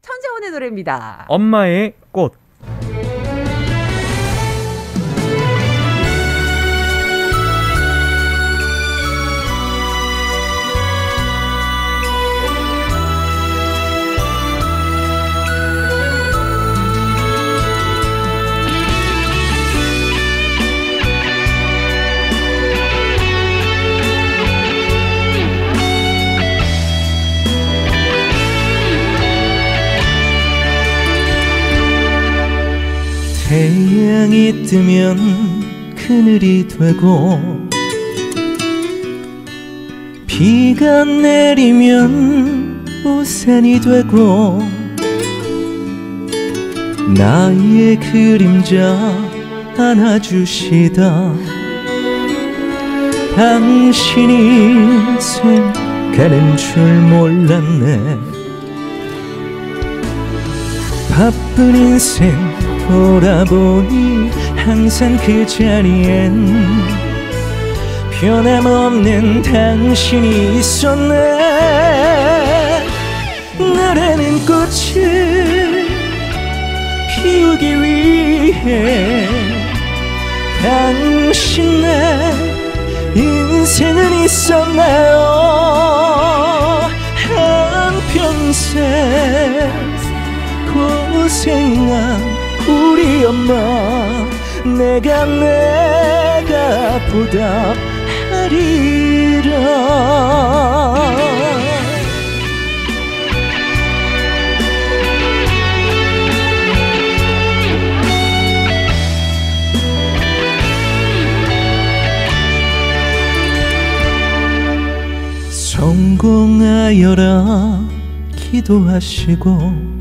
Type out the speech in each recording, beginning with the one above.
천재원의 노래입니다. 엄마의 꽃. 태양이 뜨면 그늘이 되고 비가 내리면 우산이 되고 나의 그림자 안아주시다 당신이 인생 가는 줄 몰랐네 바쁜 인생 돌아보니 항상 그 자리엔 변함없는 당신이 있었네 나라는 꽃을 피우기 위해 당신의 인생은 있었나요 한평생 고생한 우리 엄마 내가 보답하리라 성공하여라 기도하시고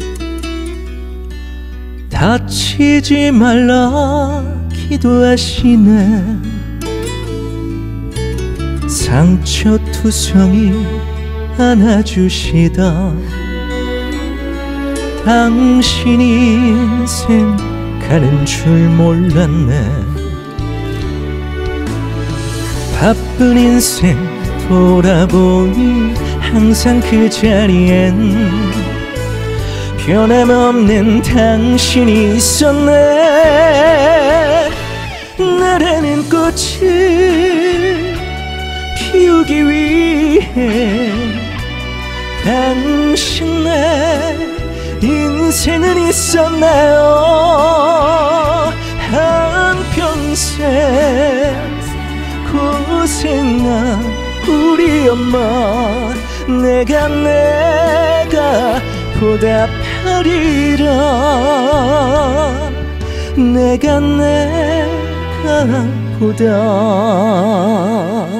다치지 말라 기도하시네 상처투성이 안아주시다 당신이 인생 가는 줄 몰랐네 바쁜 인생 돌아보니 항상 그 자리엔 변함없는 당신이 있었네 나라는 꽃을 피우기 위해 당신의 인생은 있었나요 한평생 고생한 우리 엄마 내가 보답하리라 내가 보답하리라